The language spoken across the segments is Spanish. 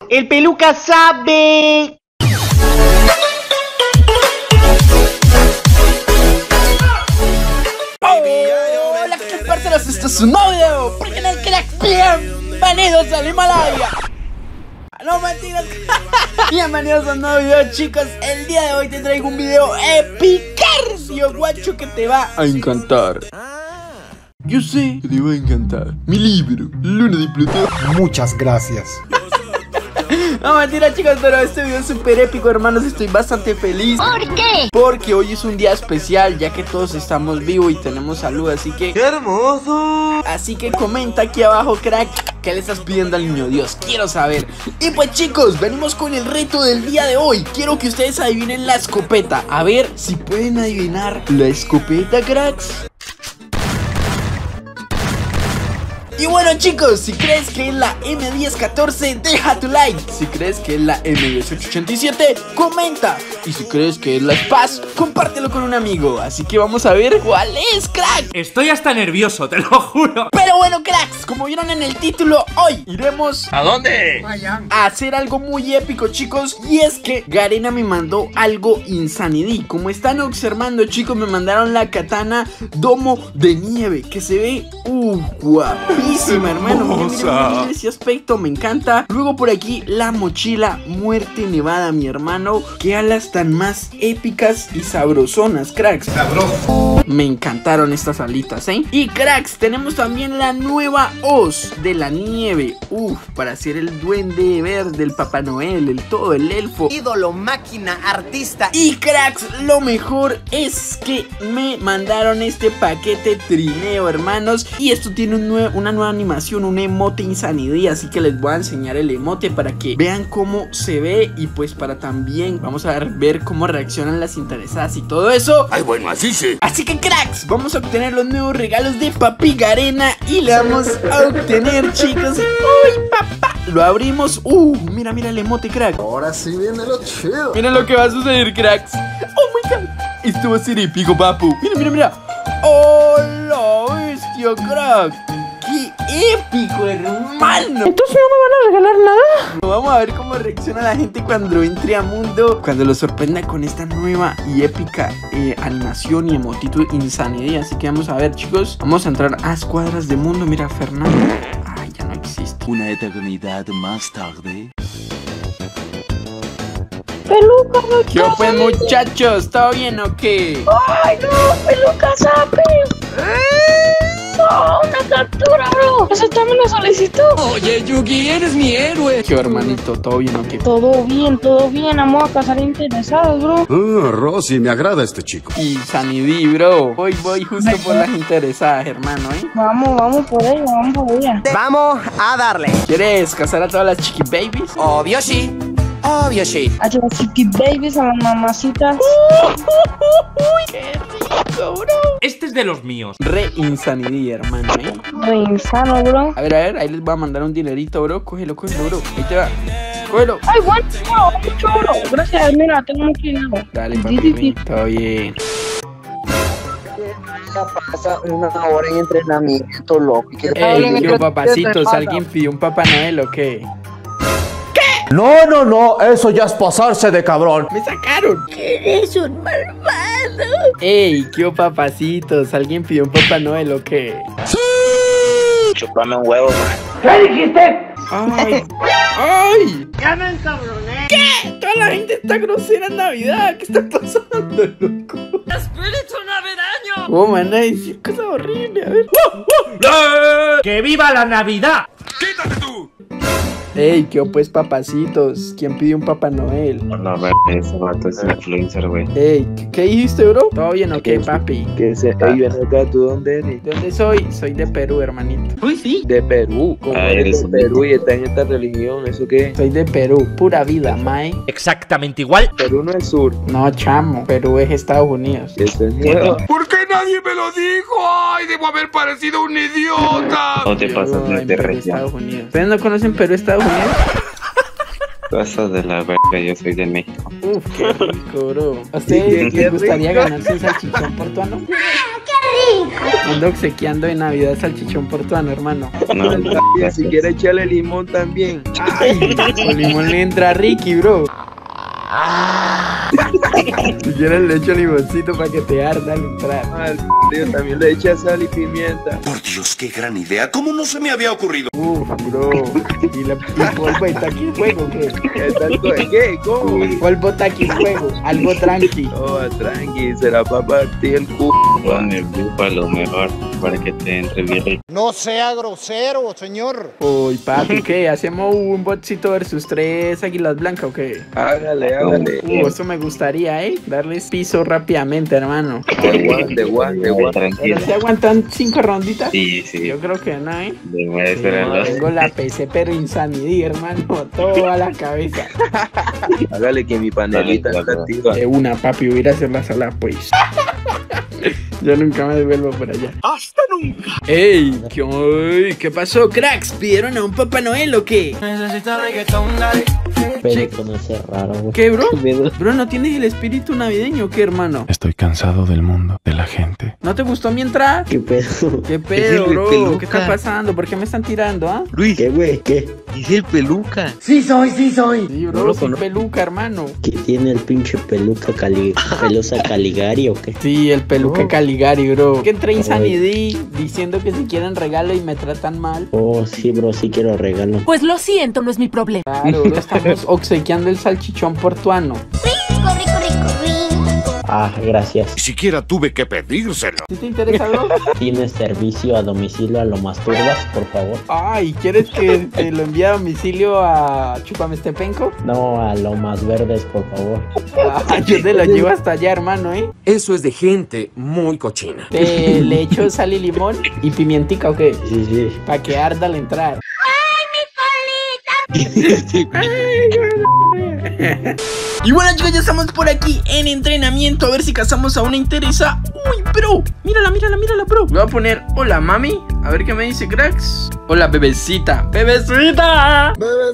El peluca sabe. Hola, ¿qué parceros? Esto es un nuevo video. ¿Por qué no cracks? Bienvenidos al Himalaya. No mentiras. Bienvenidos a un nuevo video, chicos. El día de hoy te traigo un video epicarcio, guacho, que te va a encantar. Yo sé que te va a encantar mi libro, Luna de Plutón. Muchas gracias. No mentira, chicos, pero este video es súper épico, hermanos. Estoy bastante feliz. ¿Por qué? Porque hoy es un día especial, ya que todos estamos vivos y tenemos salud. Así que ¡qué hermoso! Así que comenta aquí abajo, crack, ¿qué le estás pidiendo al niño Dios? Quiero saber. Y pues, chicos, venimos con el reto del día de hoy. Quiero que ustedes adivinen la escopeta. A ver si pueden adivinar la escopeta, cracks. Y bueno, chicos, si crees que es la M1014, deja tu like. Si crees que es la M1887, comenta. Y si crees que es la Spaz, compártelo con un amigo. Así que vamos a ver cuál es, crack. Estoy hasta nervioso, te lo juro. Pero bueno, cracks, como vieron en el título, hoy iremos ¿a dónde? a hacer algo muy épico, chicos. Y es que Garena me mandó algo insanity. Como están observando, chicos, me mandaron la katana Domo de Nieve, que se ve guapísima, hermano. Miren ese aspecto, me encanta. Luego por aquí la mochila Muerte Nevada, mi hermano. Qué alas tan más épicas y sabrosonas, cracks. Sabroso. Me encantaron estas alitas, ¿eh? Y cracks, tenemos también la nueva hoz de la nieve. Para ser el duende verde, el Papá Noel, el todo, el elfo. Ídolo, máquina, artista. Y cracks, lo mejor es que me mandaron este paquete trineo, hermanos. Y esto tiene una nueva animación, un emote insanidad. Así que les voy a enseñar el emote para que vean cómo se ve. Y pues para también vamos a ver cómo reaccionan las interesadas y todo eso. Ay, bueno, así sí. Así que cracks, vamos a obtener los nuevos regalos de Papi Garena. Y le vamos a obtener, chicos. ¡Uy, papá! Lo abrimos. Mira el emote, crack. Ahora sí viene lo chido. Miren lo que va a suceder, cracks. Oh my god. Esto va a ser épico, papu. Mira. ¡Oh, la bestia, crack! ¡Qué épico, hermano! ¿Entonces no me van a regalar nada? Vamos a ver cómo reacciona la gente cuando entre a Mundo, cuando lo sorprenda con esta nueva y épica animación y emotito insanidad. Así que vamos a ver, chicos. Vamos a entrar a escuadras de Mundo. Mira, Fernando. Ay, ya no existe. Una eternidad más tarde. Peluca, ¿Qué pues, muchachos? ¿Todo bien o qué? ¡Ay, no! ¡Peluca sabe! ¡No! ¡Una captura, bro! ¡Esa también la solicitó! Oye, Yugi, eres mi héroe. ¿Qué, hermanito? ¿Todo bien o qué? Todo bien. Vamos a casar interesados, bro. Rosy, me agrada este chico. Y Sanidí, bro. Voy justo por las interesadas, hermano, ¿eh? Vamos por ella, Vamos a darle. ¿Quieres casar a todas las chiqui babies? Obvio sí. A las chiqui babies, a las mamacitas. ¡Uy, qué rico, bro! Este es de los míos. Re insanidad, hermano, ¿eh? Re insano, bro. A ver, ahí les voy a mandar un dinerito, bro. Cógelo, bro. Ahí te va. Cógelo. Ay, mucho, bro. Gracias, mira, tengo mucho dinero. Dale, papi, todo bien. Pasa una hora en entrenamiento, loco. Ey, yo, papacitos, ¿alguien pidió un Papá Noel o qué? No, eso ya es pasarse de cabrón. ¡Me sacaron! Eres un malvado. Ey, ¿qué papacitos? ¿Alguien pidió un Papá Noel o qué? ¡Sí! Chupame un huevo, man. ¿Qué dijiste? ¡Ay! ¡Ya me encabroné! ¿Qué? Toda la gente está grosera en Navidad. ¿Qué está pasando, loco? ¡Espíritu navideño! Oh, man, a decir cosas horribles. A ver. ¡Que viva la Navidad! ¡Quítate tú! Ey, ¿qué pues, papacitos? ¿Quién pidió un Papá Noel? No, ese vato es influencer, güey. Ey, ¿qué dijiste, bro? ¿Todo bien o qué, papi? Que se ven acá, ¿tú dónde eres? ¿De dónde soy? Soy de Perú, hermanito. Uy, sí. De Perú. ¿Cómo eres de Perú y está en esta religión? ¿Eso qué? Soy de Perú, pura vida, mae. Exactamente igual. Perú no es sur. No, chamo, Perú es Estados Unidos. Eso es nuevo. ¿Por qué nadie me lo dijo? ¡Ay, debo haber parecido un idiota! No te pasas Yo de en Perú, región. Estados Unidos. ¿Ustedes no conocen Perú, Estados Unidos? Pasas de la verga, yo soy de México. Qué rico, bro. ¿A ustedes les gustaría ganarse un salchichón portuano? ¡Qué Ando obsequiando de Navidad salchichón portuano, hermano. No, no, Si gracias. quiere echarle limón también. Ay, con limón le entra a Ricky, bro. Si quieres le echo limoncito para que te arda al entrar. Al Dios, también le echa sal y pimienta. Por Dios, qué gran idea. ¿Cómo no se me había ocurrido? Uf, bro. ¿Y la polvo está aquí fuego qué? ¿Qué? ¿Cómo? Polvo está aquí fuego. Algo tranqui. Oh, tranqui, será para partir el culo. Pon el búfalo mejor para que te entre bien rico. No sea grosero, señor. Uy, papi, ¿qué? ¿Hacemos un botcito versus 3 águilas blancas o qué? Hágale. Eso me gustaría, darles piso rápidamente, hermano. De one. ¿Pero Tranquilo. se aguantan 5 ronditas? Sí, sí. Yo creo que no, Demuéstralo. Tengo la PC, pero insanidad, hermano. Todo a la cabeza. Hágale que mi panelita está activa. De una, papi, voy a ir a hacer la sala, pues. Yo nunca me devuelvo por allá. ¡Hasta nunca! ¡Ey! ¿Qué pasó, cracks? ¿Pidieron a un Papá Noel o qué? Pero conocer raro, güey. ¿Qué, bro? Bro, ¿no tienes el espíritu navideño o qué, hermano? Estoy cansado del mundo, de la gente. ¿No te gustó mi entrada? ¿Qué pedo? ¿Qué pedo, bro? ¿Qué está pasando? ¿Por qué me están tirando, ah? Luis, ¿Qué, güey? ¿Qué? es el peluca. Sí soy. Sí, No bro, lo sin conozco. peluca, hermano. ¿Qué tiene el pinche pelusa Caligari o qué? Sí, el peluca Oh. Caligari, bro. Que entré insanidad diciendo que si quieren regalo y me tratan mal. Oh, sí, bro, sí quiero regalo. Pues lo siento, no es mi problema. Claro, bro, estamos obsequiando el salchichón portuano. Ah, gracias. Ni siquiera tuve que pedírselo. ¿Sí te interesa, bro? ¿Tienes servicio a domicilio a lo más turbas, por favor? Ay, ¿quieres que te lo envíe a domicilio a Chupamestepenco? No, a lo más verdes, por favor. Ah, yo te lo llevo hasta allá, hermano, Eso es de gente muy cochina. Te le echo sal y limón y pimientica, ¿o qué? Sí. Pa' que arda al entrar. Y bueno, chicos, ya estamos por aquí en entrenamiento. A ver si cazamos a una interesa. Uy, bro, mírala, bro. Le voy a poner, hola, mami. A ver qué me dice, cracks. Hola, bebecita. Bebecita.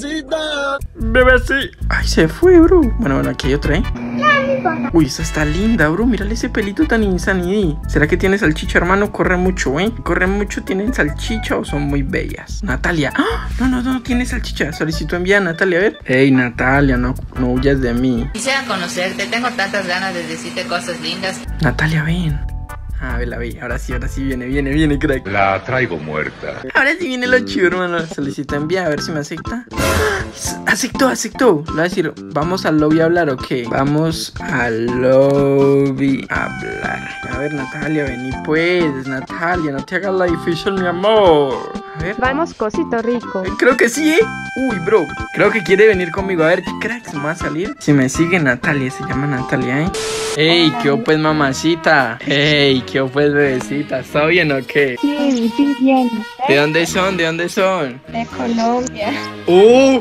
Ay, se fue, bro. Bueno, aquí hay otra, Uy, esa está linda, bro. Mírale ese pelito tan insanidí. ¿Será que tiene salchicha, hermano? Corre mucho, Corre mucho. ¿Tienen salchicha o son muy bellas? Natalia. ¡Ah! No tiene salchicha. Solicito enviar a Natalia, a ver. Ey, Natalia, no huyas de mí. Quisiera conocerte, tengo tantas ganas de decirte cosas lindas. Natalia, ven. Ah, la vi. Ahora sí viene, crack. La traigo muerta. Ahora sí viene lo chido, hermano. Solicito enviar, a ver si me acepta. Aceptó. Le voy a decir, ¿vamos al lobby a hablar o qué? Vamos al lobby a hablar. A ver, Natalia, vení pues. Natalia, no te hagas la difícil, mi amor. A ver. Vamos, cosito rico. Creo que sí, Uy, bro. Creo que quiere venir conmigo. A ver, ¿qué cracks me va a salir? Si me sigue Natalia, se llama Natalia, Ey, ¿qué hubo, pues, mamacita? Ey, ¿qué hubo, pues, bebecita? ¿Está bien o qué? Sí, bien. ¿De dónde son? De Colombia. ¡Oh!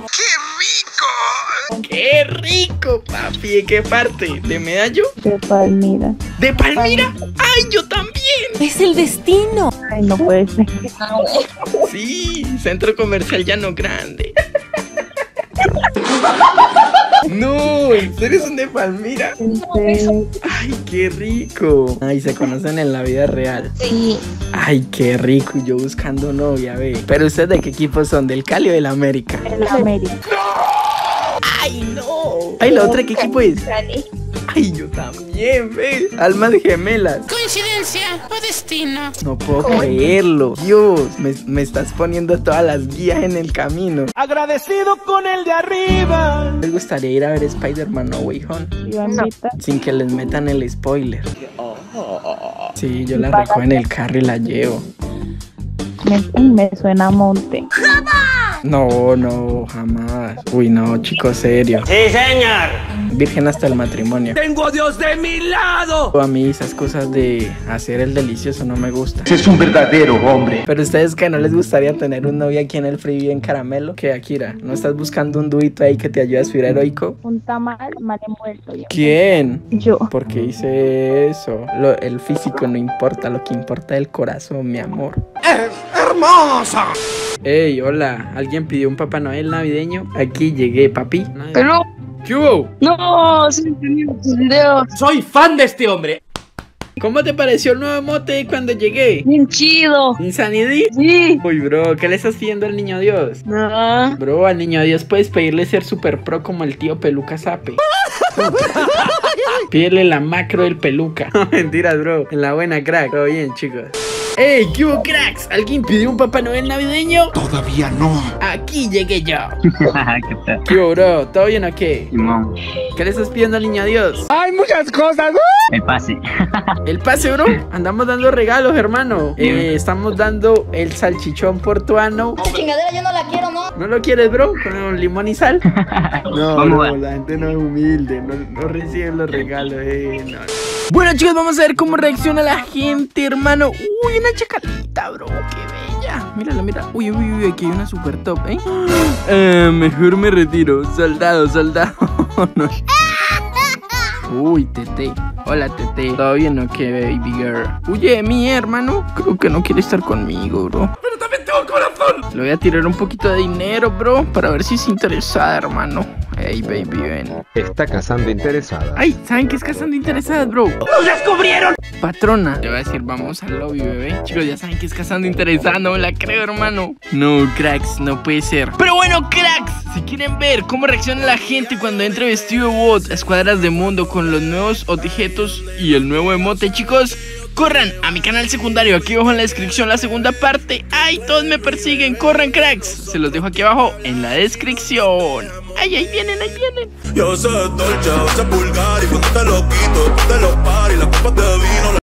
¡Qué rico, papi! ¿De qué parte? ¿De Medallo? De Palmira. ¿De Palmira? ¡Ay, yo también! Es el destino. Ay, no puede ser. Sí, Centro Comercial Llano Grande. No, ¿en serio son de Palmira? Ay, qué rico. Ay, se conocen en la vida real. Sí. Ay, qué rico. Yo buscando novia, ve. Pero ¿ustedes de qué equipo son? ¿Del Cali o del América? En América. Ay, no. Ay, ¿la otra qué equipo es? Cali. Ay, yo también, ve. Almas gemelas. Coincidencia o destino. No puedo creerlo. Dios, me estás poniendo todas las guías en el camino. Agradecido con el de arriba. ¿Les gustaría ir a ver Spider-Man No Way Home? Ivánita. Sin que les metan el spoiler. Sí, yo la recojo en el carro y la llevo. Me suena a monte. No, jamás. Uy, no, chico, serio. Sí, señor. Virgen hasta el matrimonio. Tengo a Dios de mi lado. A mí esas cosas de hacer el delicioso no me gustan. Es un verdadero hombre. Pero ustedes que no les gustaría tener un novio aquí en el Free en caramelo. ¿Qué, Akira? ¿No estás buscando un duito ahí que te ayude a subir heroico? Un tamal mal envuelto. ¿Quién? Yo. ¿Por qué hice eso? El físico no importa, lo que importa es el corazón, mi amor. ¡Es hermosa! Ey, hola, ¿alguien pidió un Papá Noel navideño? Aquí llegué, papi. Pero ¿Qué hubo? no, se me entendió los videos. Soy fan de este hombre. ¿Cómo te pareció el nuevo emote cuando llegué? Bien chido. ¿Insanity? Sí. Uy, bro, ¿qué le estás pidiendo al niño Dios? No. Bro, al niño Dios puedes pedirle ser super pro como el tío Peluca Sape. Pídele la macro del Peluca. No, mentiras, bro. En la buena, crack. Todo bien, chicos. ¡Ey! ¿Qué hubo, cracks? ¿Alguien pidió un Papá Noel navideño? Todavía no. Aquí llegué yo. ¿Qué tal? ¿Qué hubo, bro? ¿Todo bien o qué? Simón. ¿Qué le estás pidiendo al niño Dios? Hay muchas cosas. El pase. El pase, bro. Andamos dando regalos, hermano. Estamos dando el salchichón portuano. Esa chingadera yo no la quiero, ¿no? ¿No lo quieres, bro? ¿Con limón y sal? No, ¿Cómo bro, va? la gente no es humilde. No recibe los regalos, no. Bueno, chicos, vamos a ver cómo reacciona la gente, hermano. Uy, una chacalita, bro. Qué bella. Mírala, mira. Uy, aquí hay una super top, mejor me retiro. Soldado. No. Uy, Tete. Hola, Tete. ¿Todo bien o qué, baby girl? Oye, mi hermano, creo que no quiere estar conmigo, bro. Pero también tengo corazón. Le voy a tirar un poquito de dinero, bro, para ver si es interesada, hermano. Hey, baby, ven. Está cazando interesada. Ay, ¿saben qué es cazando interesadas, bro? ¡Nos descubrieron! Patrona. Le voy a decir, vamos al lobby, bebé. Chicos, ya saben que es cazando interesada, no me la creo, hermano. No, cracks, no puede ser. Pero bueno, cracks, si quieren ver cómo reacciona la gente cuando entre vestido de bot a escuadras de mundo con los nuevos objetos y el nuevo emote, chicos, corran a mi canal secundario, aquí abajo en la descripción la segunda parte. Ay, todos me persiguen, corran, cracks. Se los dejo aquí abajo en la descripción. Ay, ahí vienen. Yo soy dolce, yo soy vulgar y cuando te lo quito, te lo paro y las copas de vino.